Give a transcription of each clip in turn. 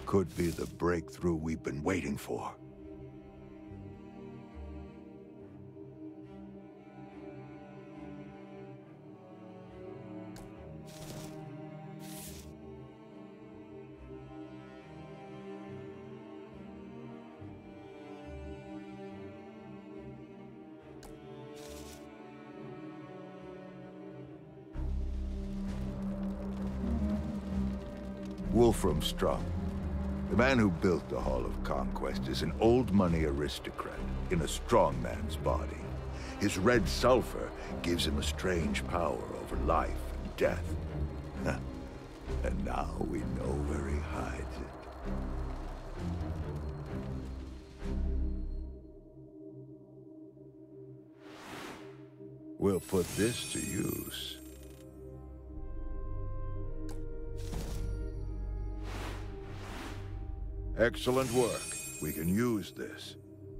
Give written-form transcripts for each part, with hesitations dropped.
Could be the breakthrough we've been waiting for. Wolfram Strum. The man who built the Hall of Conquest is an old money aristocrat in a strong man's body. His red sulfur gives him a strange power over life and death. And now we know where he hides it. We'll put this to use. Excellent work. We can use this.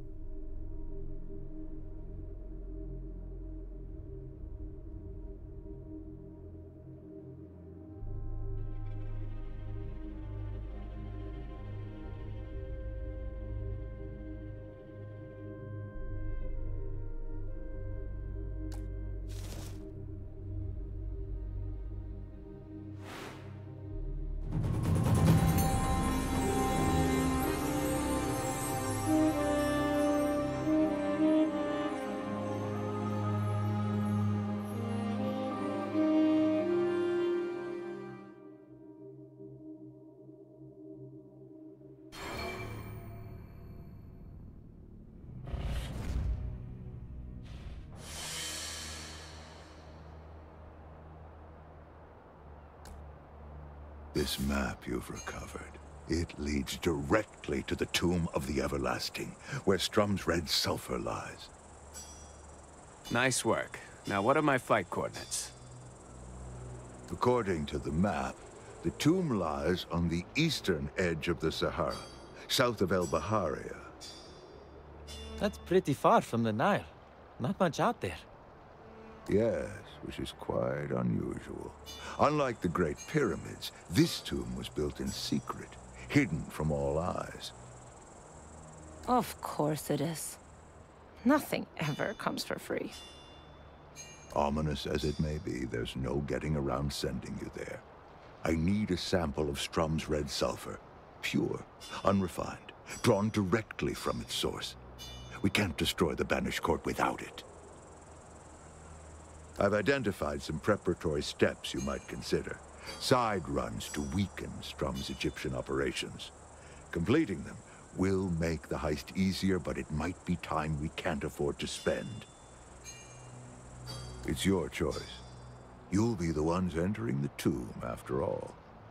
This map you've recovered, it leads directly to the Tomb of the Everlasting, where Strum's red sulfur lies. Nice work. Now what are my flight coordinates? According to the map, the tomb lies on the eastern edge of the Sahara, south of El Baharia. That's pretty far from the Nile. Not much out there. Yes, which is quite unusual. Unlike the Great Pyramids, this tomb was built in secret, hidden from all eyes. Of course it is. Nothing ever comes for free. Ominous as it may be, there's no getting around sending you there. I need a sample of Strum's red sulfur. Pure, unrefined, drawn directly from its source. We can't destroy the Banished Court without it. I've identified some preparatory steps you might consider. Side runs to weaken Strum's Egyptian operations. Completing them will make the heist easier, but it might be time we can't afford to spend. It's your choice. You'll be the ones entering the tomb, after all.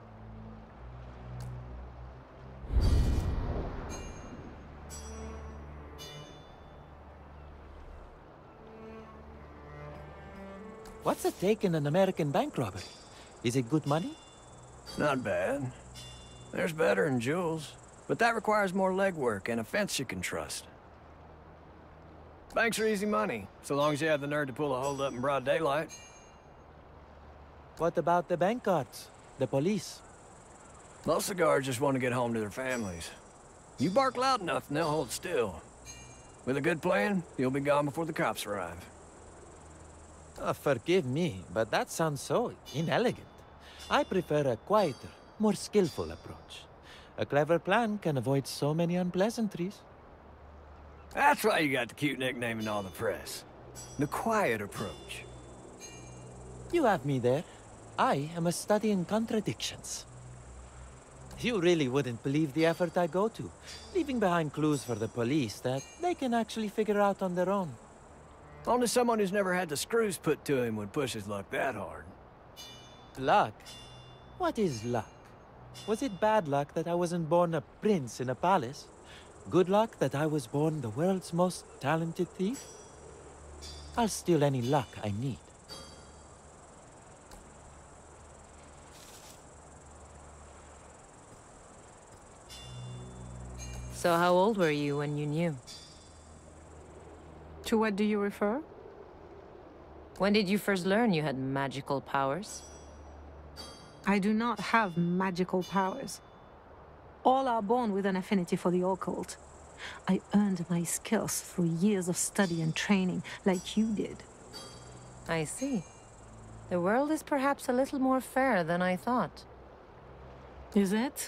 What's it take in an American bank robbery? Is it good money? Not bad. There's better in jewels, but that requires more legwork and a fence you can trust. Banks are easy money, so long as you have the nerve to pull a hold-up in broad daylight. What about the bank guards? The police? Most of the guards just want to get home to their families. You bark loud enough and they'll hold still. With a good plan, you'll be gone before the cops arrive. Forgive me, but that sounds so inelegant. I prefer a quieter, more skillful approach. A clever plan can avoid so many unpleasantries. That's why you got the cute nickname in all the press. The quiet approach. You have me there. I am a study in contradictions. You really wouldn't believe the effort I go to, leaving behind clues for the police that they can actually figure out on their own. Only someone who's never had the screws put to him would push his luck that hard. Luck? What is luck? Was it bad luck that I wasn't born a prince in a palace? Good luck that I was born the world's most talented thief? I'll steal any luck I need. So how old were you when you knew? To what do you refer? When did you first learn you had magical powers? I do not have magical powers. All are born with an affinity for the occult. I earned my skills through years of study and training, like you did. I see. The world is perhaps a little more fair than I thought. Is it?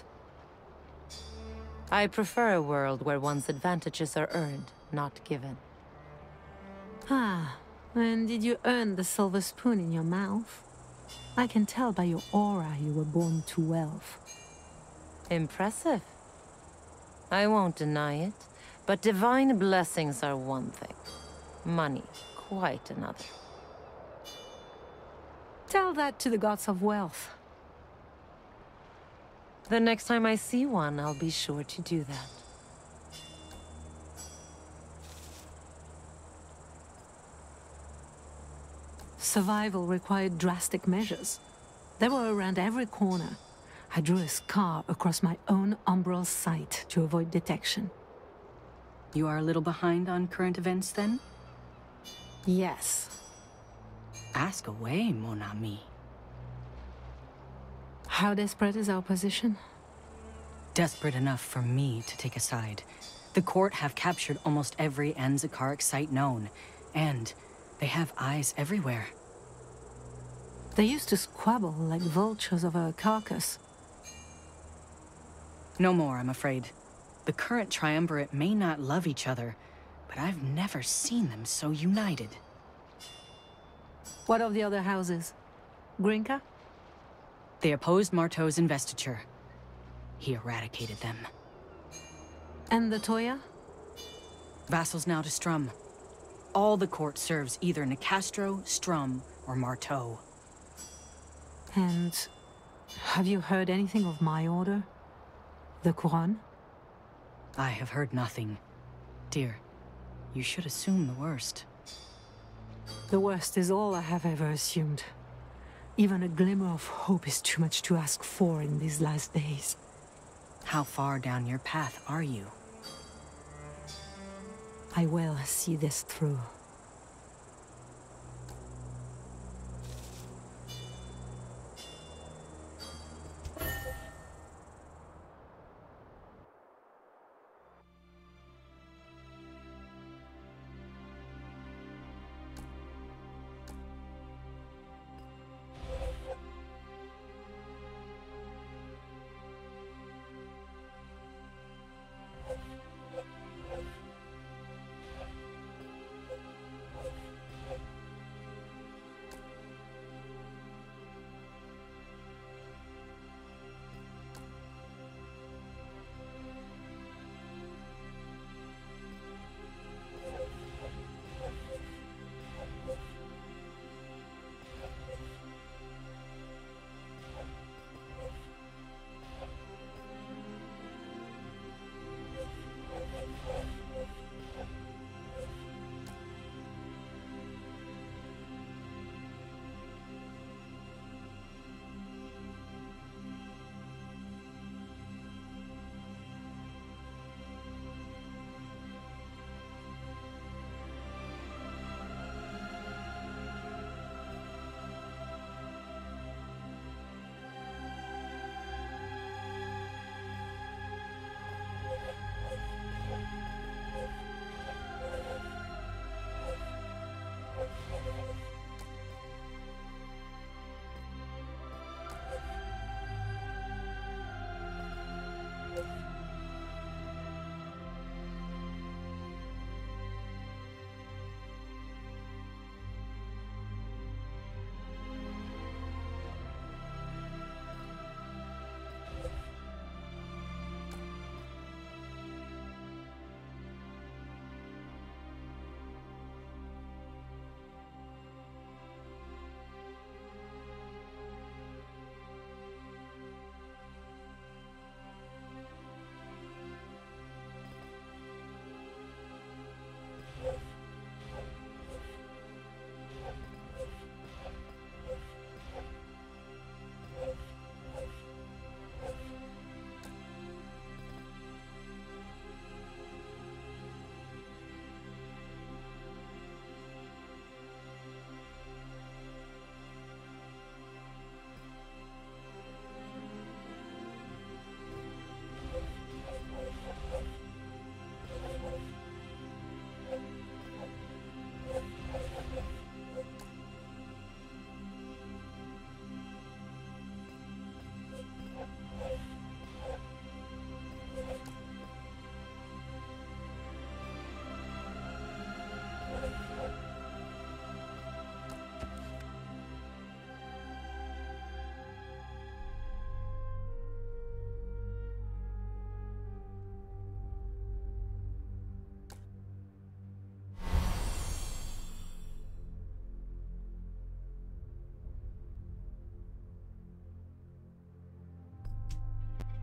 I prefer a world where one's advantages are earned, not given. Ah, and did you earn the silver spoon in your mouth? I can tell by your aura you were born to wealth. Impressive. I won't deny it, but divine blessings are one thing. Money, quite another. Tell that to the gods of wealth. The next time I see one, I'll be sure to do that. Survival required drastic measures. They were around every corner. I drew a scar across my own umbral sight to avoid detection. You are a little behind on current events, then? Yes. Ask away, mon ami. How desperate is our position? Desperate enough for me to take a side. The court have captured almost every Anzakaric site known, and they have eyes everywhere. They used to squabble like vultures over a carcass. No more, I'm afraid. The current triumvirate may not love each other, but I've never seen them so united. What of the other houses? Grinka? They opposed Marteau's investiture. He eradicated them. And the Toya? Vassals now to Strum. All the court serves either Nicastro, Strum, or Marteau. And have you heard anything of my order? The Quran? I have heard nothing. Dear, you should assume the worst. The worst is all I have ever assumed. Even a glimmer of hope is too much to ask for in these last days. How far down your path are you? I will see this through.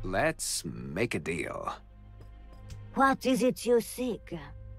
Let's make a deal. What is it you seek?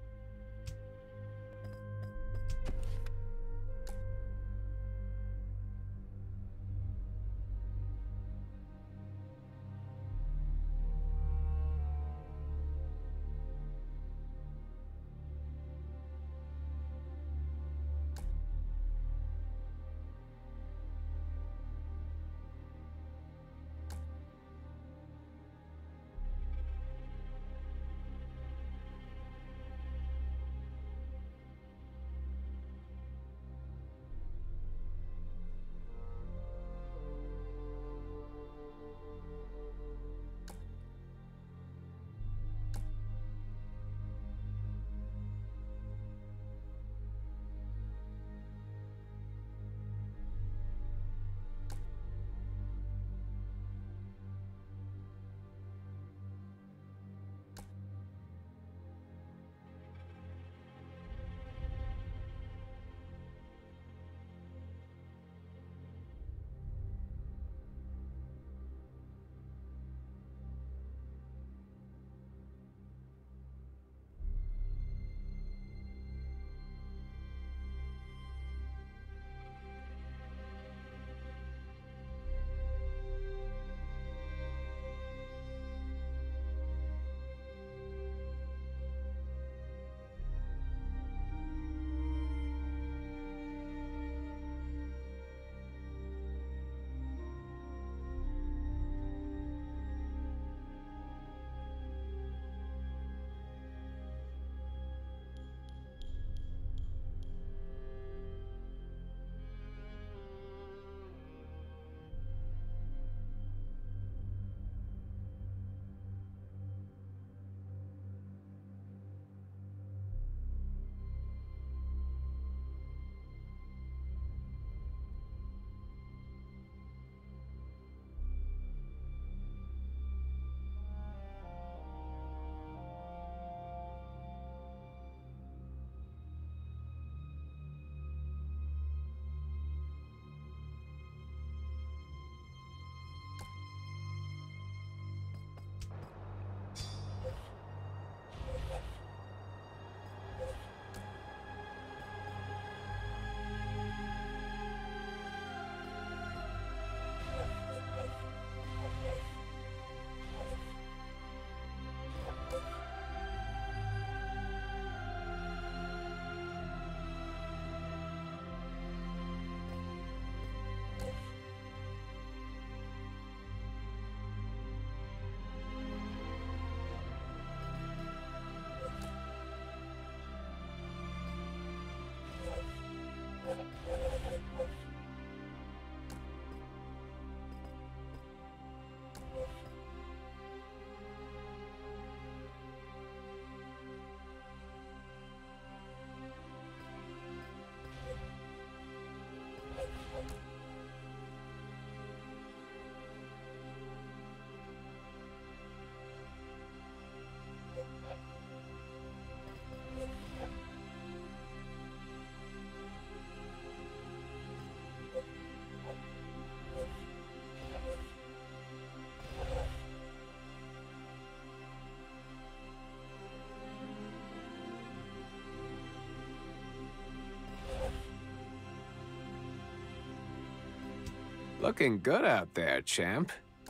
Looking good out there, champ.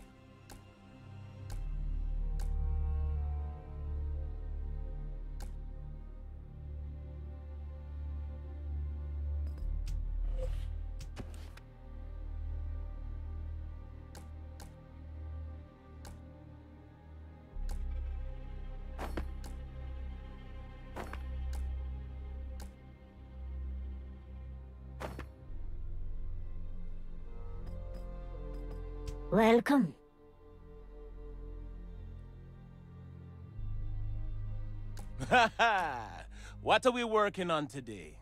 Welcome. What are we working on today?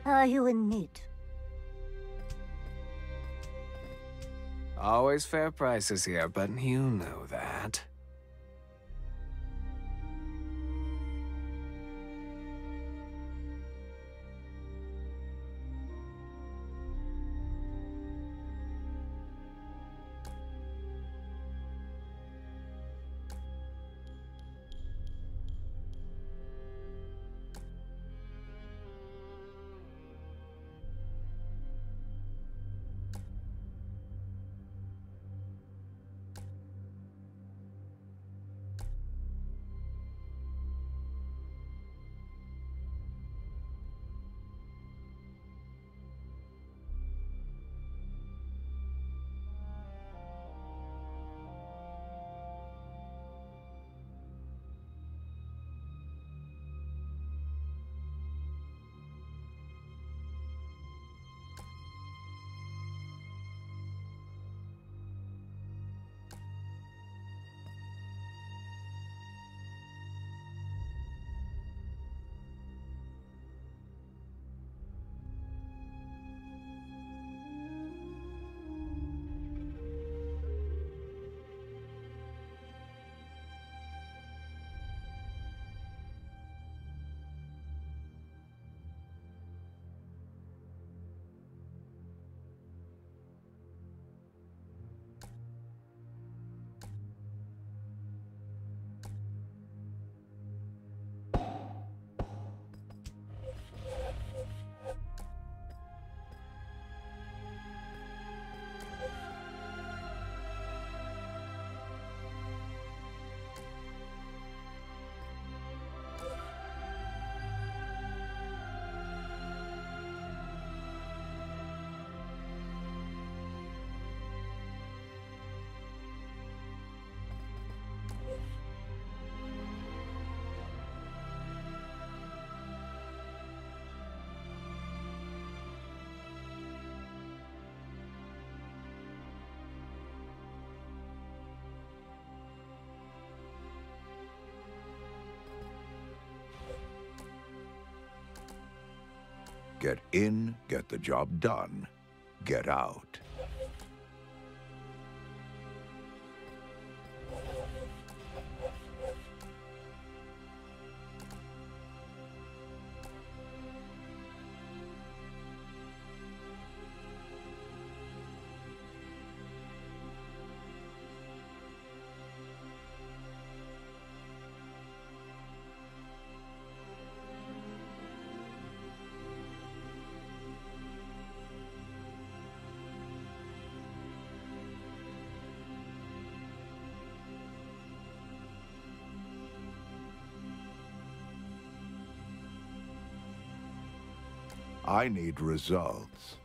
Are you in need? Always fair prices here, but you know that. Get in, get the job done. Get out. I need results.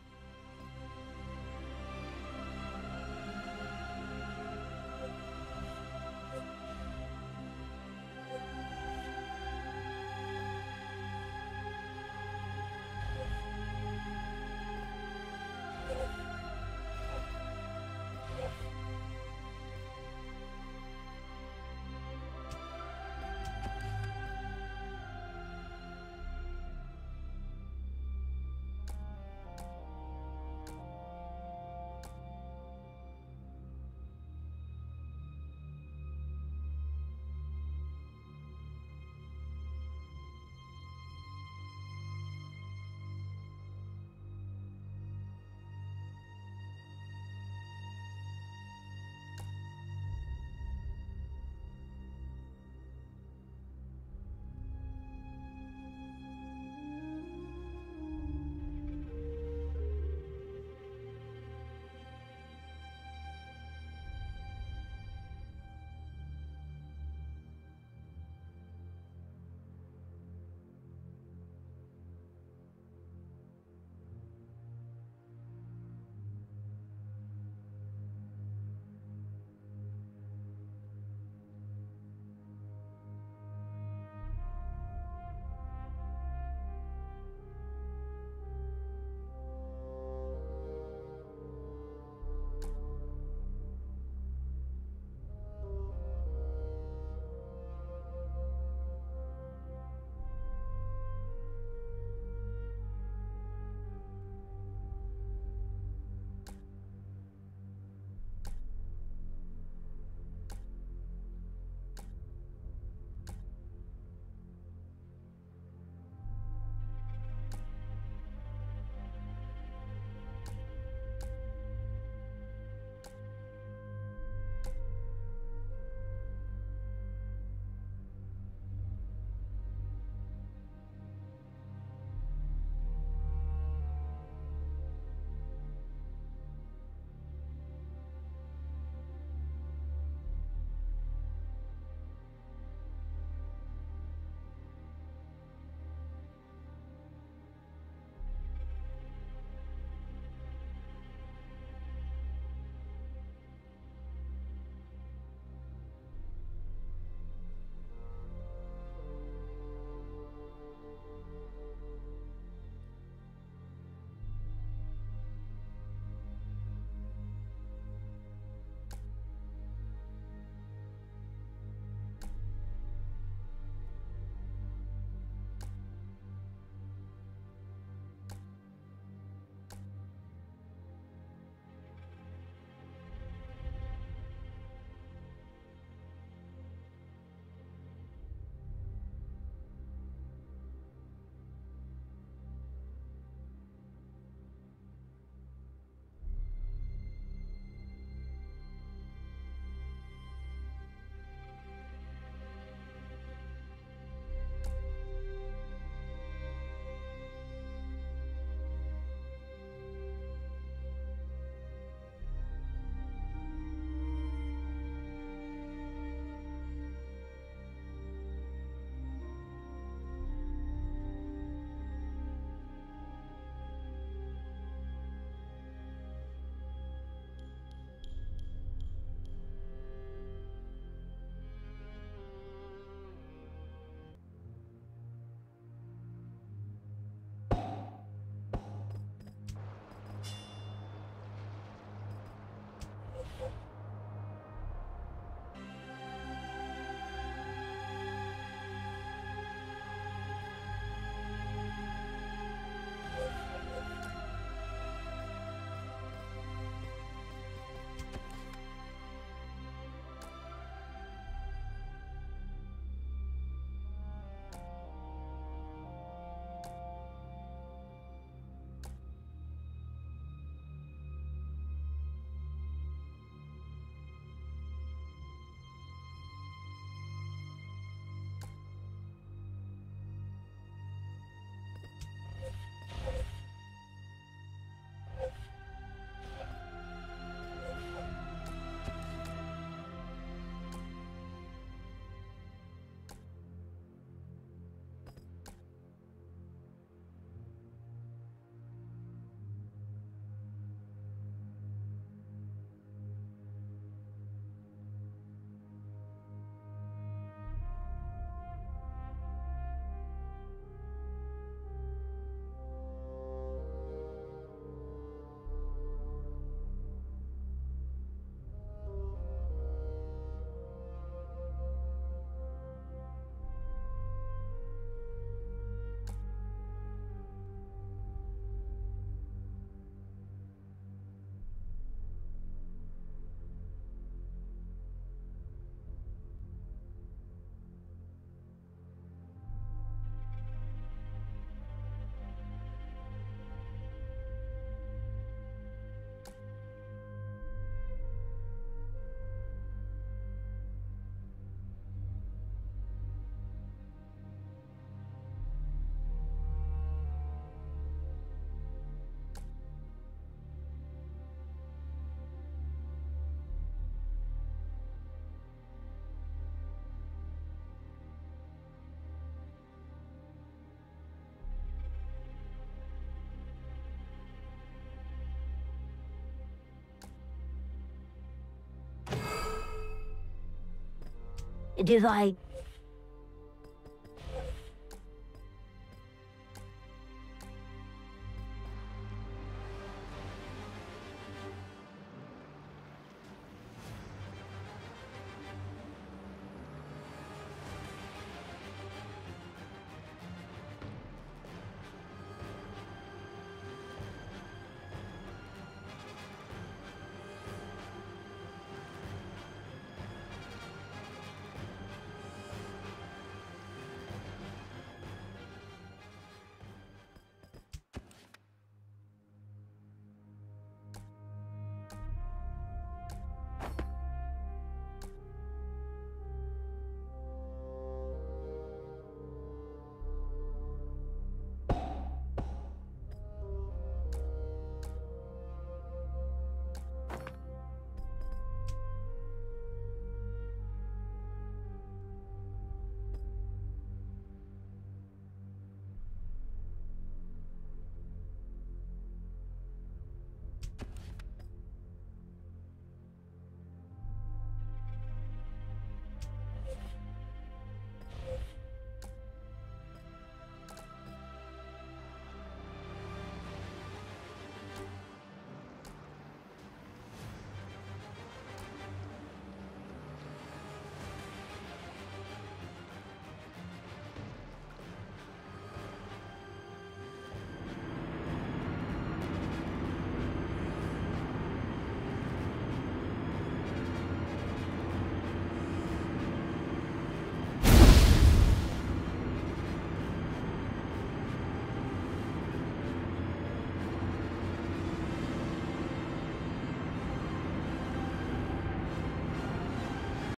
Do I